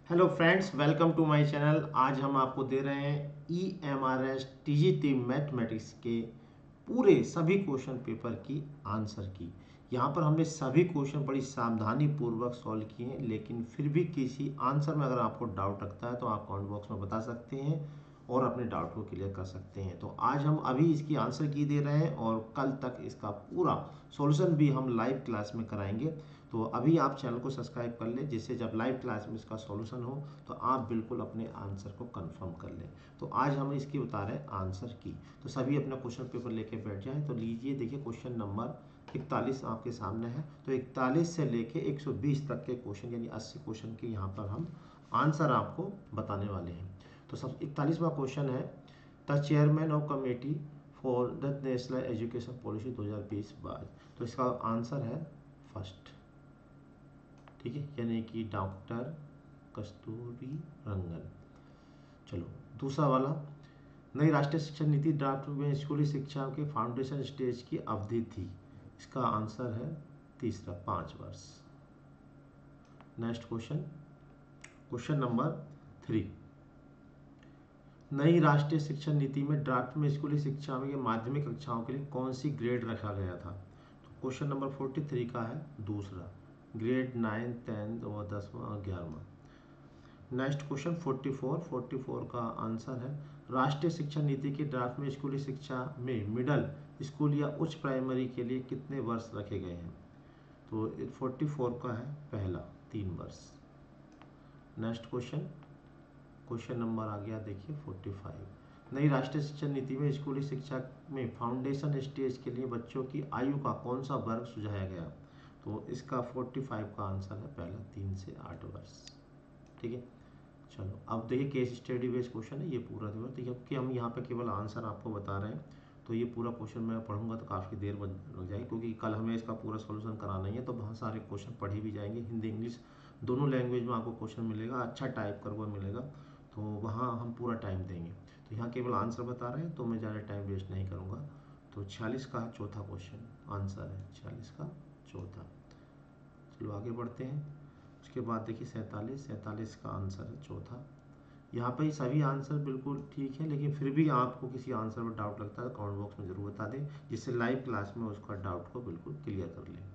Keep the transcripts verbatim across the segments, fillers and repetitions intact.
Hello friends, welcome to my channel. आज हम आपको दे रहे हैं E M R S T G T mathematics के पूरे सभी क्वेश्चन पेपर की आंसर की। यहाँ पर हमने सभी क्वेश्चन बड़ी सावधानी पूर्वक सॉल्व किए हैं, लेकिन फिर भी किसी आंसर में अगर आपको डाउट लगता है तो आप कमेंट बॉक्स में बता सकते हैं और अपने डाउट को क्लियर कर सकते हैं। तो आज हम अभी इसकी आंसर की दे रहे हैं और कल तक इसका पूरा सॉल्यूशन भी हम लाइव क्लास में कराएंगे। तो अभी आप चैनल को सब्सक्राइब कर लें, जिससे जब लाइव क्लास में इसका सॉल्यूशन हो तो आप बिल्कुल अपने आंसर को कंफर्म कर लें। तो आज हम इसकी बता रहे हैं आंसर की। तो सभी अपना क्वेश्चन पेपर लेके बैठ जाएं। तो लीजिए, देखिए क्वेश्चन नंबर इकतालीस आपके सामने है। तो इकतालीस से लेके एक सौ बीस तक के क्वेश्चन यानी अस्सी क्वेश्चन के यहाँ पर हम आंसर आपको बताने वाले हैं। तो सब इकतालीसवां क्वेश्चन है, the chairman of committee for the national education policy दो हज़ार बीस बाईस। तो इसका आंसर है फर्स्ट, ठीक है, यानी कि डॉक्टर कस्तूरी रंगन। चलो दूसरा वाला, नई राष्ट्रीय शिक्षा नीति ड्राफ्ट में स्कूली शिक्षा के फाउंडेशन स्टेज की अवधि थी। इसका आंसर है तीसरा, पाँच वर्ष। Next question, question number three, नई राष्ट्रीय शिक्षा नीति में ड्राफ्ट में स्कूली शिक्षा में माध्यमिक कक्षाओं के लिए कौन सी ग्रेड रखा गया था। तो क्वेश्चन नंबर फोर्टी थ्री का है दूसरा, ग्रेड नाइन टेंथ और दसवां और ग्यारहवा। Next question forty four, forty four का आंसर है, राष्ट्रीय शिक्षा नीति के ड्राफ्ट में स्कूली शिक्षा में मिडल स्कूल या उच्च प्राइमरी के लिए कितने वर्ष रखे गए हैं। तो फोर्टी फोर का है पहला, तीन वर्ष। नेक्स्ट क्वेश्चन, क्वेश्चन नंबर आ गया देखिए फोर्टी फाइव, नई राष्ट्रीय शिक्षा नीति में स्कूली शिक्षा में फाउंडेशन स्टेज के लिए बच्चों की आयु का कौन सा वर्ग सुझाया गया। तो इसका फोर्टी फाइव का आंसर है पहला, तीन से आठ वर्ष। ठीक है, चलो अब देखिए केस स्टडी बेस्ड क्वेश्चन है ये पूरा दिवस। देखिए कि हम यहाँ पे केवल आंसर आपको बता रहे हैं, तो ये पूरा क्वेश्चन मैं पढ़ूंगा तो काफ़ी देर लग जाएगी, क्योंकि कल हमें इसका पूरा सॉल्यूशन कराना ही है। तो बहुत सारे क्वेश्चन पढ़े भी जाएंगे, हिंदी इंग्लिश दोनों लैंग्वेज में आपको क्वेश्चन मिलेगा, अच्छा टाइप कर हुआ मिलेगा, तो वहाँ हम पूरा टाइम देंगे। तो यहाँ केवल आंसर बता रहे हैं तो मैं ज़्यादा टाइम वेस्ट नहीं करूँगा। तो छियालीस का चौथा क्वेश्चन आंसर है, छियालीस का चौथा। चलो आगे बढ़ते हैं। उसके बाद देखिए सैंतालीस, सैंतालीस का आंसर है चौथा। यहाँ पे सभी आंसर बिल्कुल ठीक है, लेकिन फिर भी आपको किसी आंसर में डाउट लगता है तो कमेंट बॉक्स में ज़रूर बता दें, जिससे लाइव क्लास में उसका डाउट को बिल्कुल क्लियर कर लें।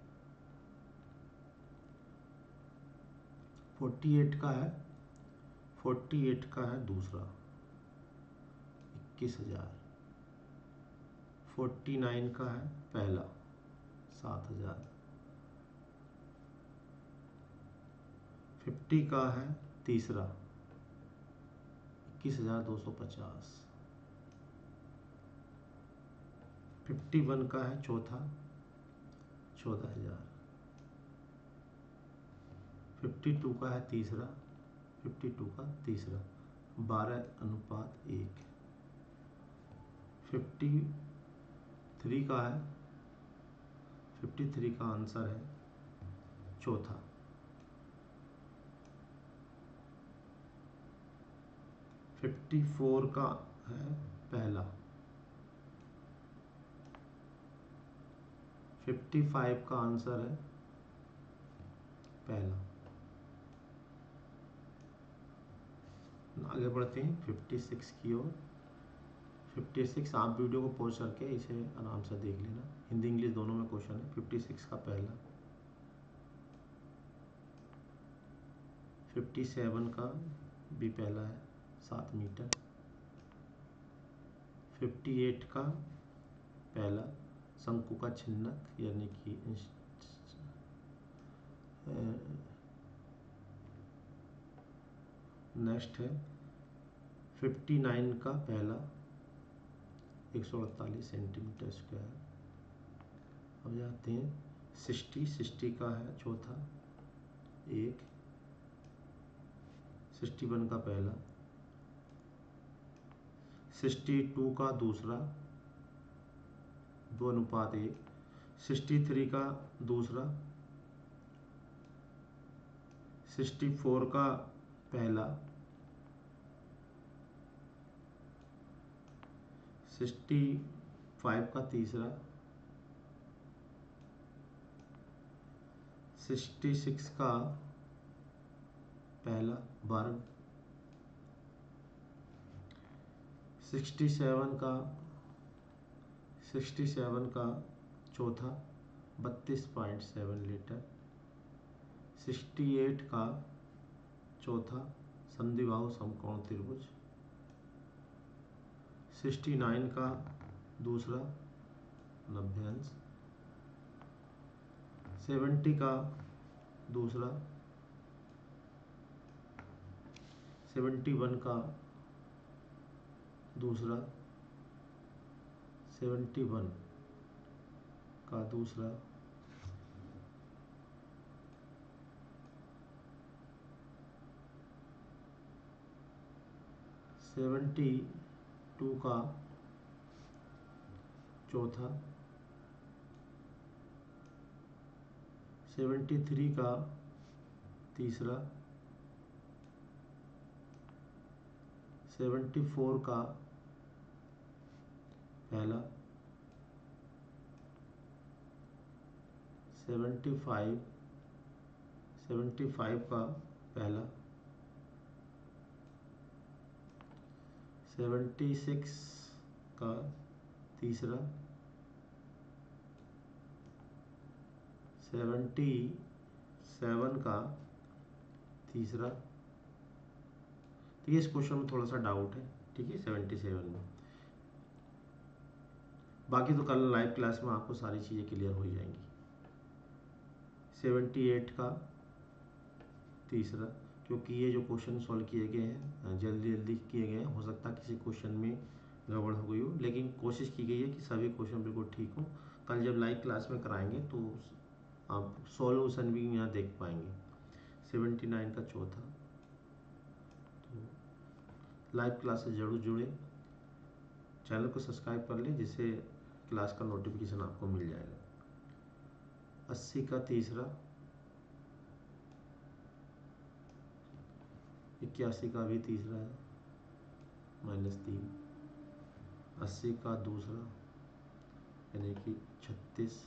फोर्टी एट का है, फोर्टी एट का है दूसरा, इक्कीस हजार। फोर्टी नाइन का है पहला, सात हजार। फिफ्टी का है तीसरा, इक्कीस हजार दो सौ पचास। फिफ्टी वन का है चौथा, चौदह हजार। फिफ्टी टू का है तीसरा, फिफ्टी टू का तीसरा, बारह अनुपात एक। फिफ्टी थ्री का है, फिफ्टी थ्री का आंसर है चौथा। फिफ्टी फोर का है पहला। फिफ्टी फाइव का आंसर है पहला। आगे बढ़ते हैं फिफ्टी सिक्स की ओर। फिफ्टी सिक्स आप वीडियो को पॉज करके इसे आराम से देख लेना, हिंदी इंग्लिश दोनों में क्वेश्चन है। फिफ्टी सिक्स का पहला। फिफ्टी सेवन का भी पहला है, सात मीटर। फिफ्टी एट का पहला, शंकु का छिन्नक यानी कि नेक्स्ट है फिफ्टी नाइन का पहला, एक सौ अड़तालीस सेंटीमीटर स्क्वायर। अब जाते हैं सिक्सटी, सिक्सटी का है चौथा, एक। सिक्सटी वन का पहला। सिक्सटी टू का दूसरा, दो अनुपात एक। सिक्सटी थ्री का दूसरा। सिक्सटी फोर का पहला। सिक्सटी फाइव का तीसरा। सिक्सटी सिक्स का पहला वर्ग, सिक्सटी सेवन का सिक्सटी सेवन का चौथा बत्तीस point seven litre, sixty eight का चौथा संधिबाहु समकोण त्रिभुज, सिक्सटी नाइन का दूसरा नब्बे अंश, सेवेंटी का दूसरा, सेवेंटी वन का दूसरा, सेवेंटी वन का दूसरा, सेवेंटी टू का चौथा, सेवेंटी थ्री का तीसरा, सेवेंटी फोर का पहला, सेवेंटी फाइव सेवेंटी फाइव का पहला, सेवेंटी सिक्स का तीसरा, सेवेंटी सेवन का तीसरा। तो ये इस क्वेश्चन में थोड़ा सा डाउट है, ठीक है, सेवेंटी सेवन में। बाकी तो कल लाइव क्लास में आपको सारी चीज़ें क्लियर हो जाएंगी। सेवेंटी एट का तीसरा, क्योंकि ये जो क्वेश्चन सॉल्व किए गए हैं जल्दी जल्दी किए गए हैं, हो सकता है किसी क्वेश्चन में गड़बड़ हो गई हो, लेकिन कोशिश की गई है कि सभी क्वेश्चन बिल्कुल ठीक हो। कल जब लाइव क्लास में कराएंगे तो आप सॉल्यूशन भी यहाँ देख पाएंगे। सेवेंटी नाइन का चौथा। तो लाइव क्लास से जरूर जुड़े, चैनल को सब्सक्राइब कर लें जिससे क्लास का नोटिफिकेशन आपको मिल जाएगा। अस्सी का तीसरा, इक्यासी का भी तीसरा है, माइनस तीन, अस्सी का दूसरा यानी कि छत्तीस,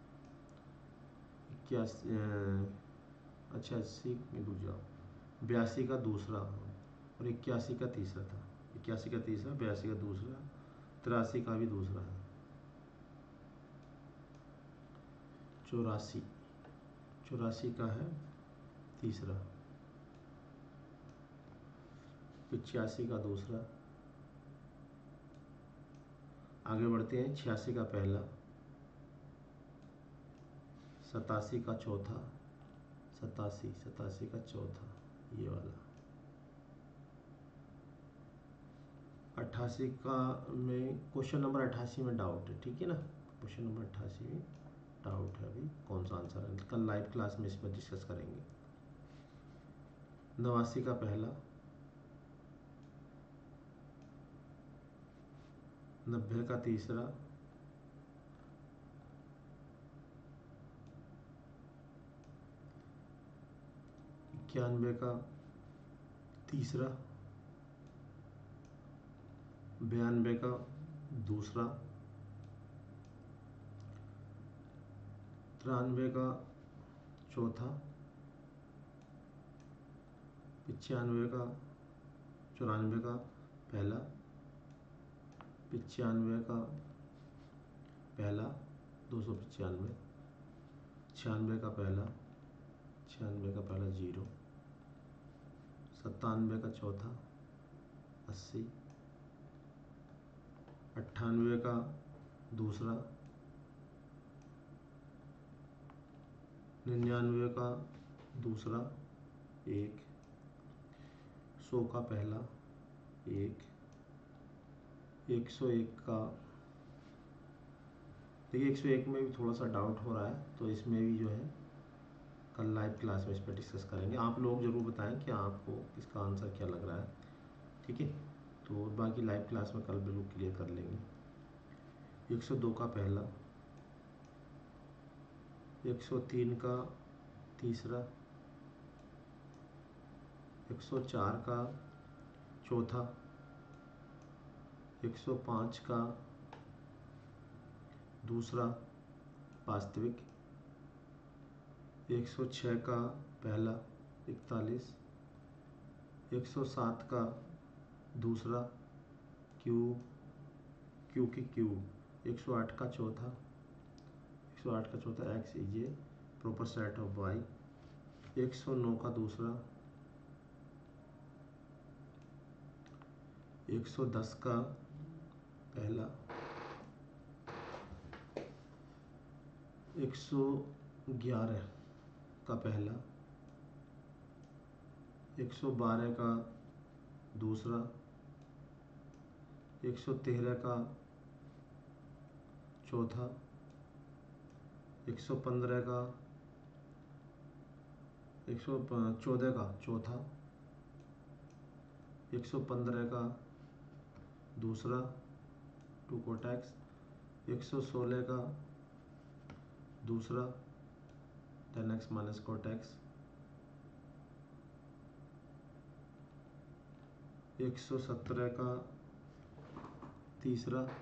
इक्यासी अच्छा अस्सी में रुक जाओ, बयासी का दूसरा और इक्यासी का तीसरा था, इक्यासी का तीसरा, बयासी का दूसरा, तिरासी का भी दूसरा है, चौरासी चौरासी का है तीसरा, पिचासी का दूसरा। आगे बढ़ते हैं, छियासी का पहला, सतासी का चौथा, सतासी सतासी का चौथा ये वाला, अट्ठासी का में क्वेश्चन नंबर अट्ठासी में डाउट है, ठीक है ना, क्वेश्चन नंबर अट्ठासी में डाउट है अभी कौन सा आंसर है, कल लाइव क्लास में इसमें डिस्कस करेंगे। नवासी का पहला, नब्बे का तीसरा, इक्यानवे का तीसरा, बयानवे का दूसरा, तिरानवे का चौथा, पचानवे का चौरानवे का पहला, पचानवे का पहला दो सौ पचानवे, छियानवे का पहला, छियानवे का पहला जीरो, सत्तानवे का चौथा अस्सी, अट्ठानवे का दूसरा, निन्यानवे का दूसरा एक, सौ का पहला एक, एक सौ एक का, देखिए एक सौ एक में भी थोड़ा सा डाउट हो रहा है, तो इसमें भी जो है कल लाइव क्लास में इस पर डिस्कस करेंगे। आप लोग ज़रूर बताएं कि आपको इसका आंसर क्या लग रहा है, ठीक है। तो बाकी लाइव क्लास में कल बिल्कुल क्लियर कर लेंगे। एक सौ दो का पहला, एक सौ तीन का तीसरा, एक सौ चार का चौथा, एक सौ पाँच का दूसरा वास्तविक, एक सौ छः का पहला इकतालीस, एक सौ सात का दूसरा क्यूब, क्यू की क्यूब, एक सौ आठ का चौथा, एक सौ आठ का चौथा x is a proper set of y, एक सौ नौ का दूसरा, एक सौ दस का पहला, एक सौ ग्यारह का पहला, एक सौ बारह का दूसरा, एक सौ तेरह का चौथा, एक सौ पंद्रह का, एक सौ चौदह का चौथा, एक सौ पंद्रह का दूसरा टू कोटैक्स, एक सौ सोलह का दूसरा टेन एक्स माइनस कोटैक्स, एक सौ सत्रह का तीसरा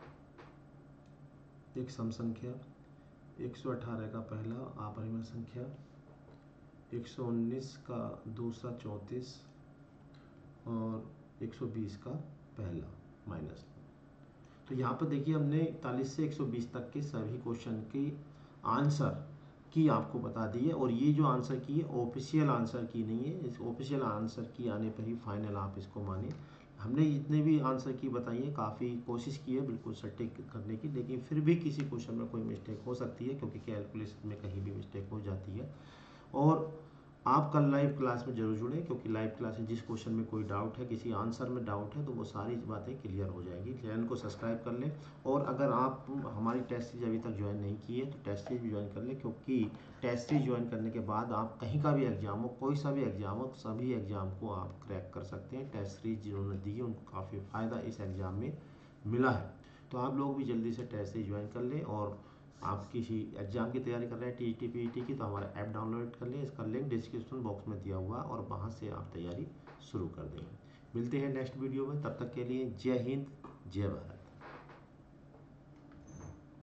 एक सम संख्या, एक सौ अठारह का पहला अपरिमेय संख्या, एक सौ उन्नीस का दूसरा चौंतीस और एक सौ बीस का पहला माइनस। तो यहाँ पर देखिए हमने इकतालीस से एक सौ बीस तक के सभी क्वेश्चन की आंसर की आपको बता दी है, और ये जो आंसर की है ऑफिशियल आंसर की नहीं है, इस ऑफिशियल आंसर की आने पर ही फाइनल आप इसको माने। हमने जितने भी आंसर की बताई है काफ़ी कोशिश की है बिल्कुल सटीक करने की, लेकिन फिर भी किसी क्वेश्चन में कोई मिस्टेक हो सकती है क्योंकि कैलकुलेशन में कहीं भी मिस्टेक हो जाती है। और आप कल लाइव क्लास में जरूर जुड़ें, क्योंकि लाइव क्लास में जिस क्वेश्चन में कोई डाउट है, किसी आंसर में डाउट है, तो वो सारी बातें क्लियर हो जाएगी। चैनल को सब्सक्राइब कर लें, और अगर आप हमारी टेस्ट सीरीज अभी तक ज्वाइन नहीं की है तो टेस्ट सीरीज भी ज्वाइन कर लें, क्योंकि टेस्ट सीरीज ज्वाइन करने के बाद आप कहीं का भी एग्जाम हो, कोई सा भी एग्जाम हो, तो सभी एग्जाम को आप क्रैक कर सकते हैं। टेस्ट सीरीज जिन्होंने दी है उनको काफ़ी फ़ायदा इस एग्ज़ाम में मिला है। तो आप लोग भी जल्दी से टेस्ट सीरीज ज्वाइन कर लें, और आप किसी एग्जाम की तैयारी कर रहे हैं टी टी पी टी की, तो हमारा ऐप डाउनलोड कर लें, इसका लिंक डिस्क्रिप्शन बॉक्स में दिया हुआ, और वहां से आप तैयारी शुरू कर दें। मिलते हैं नेक्स्ट वीडियो में, तब तक के लिए जय हिंद जय भारत।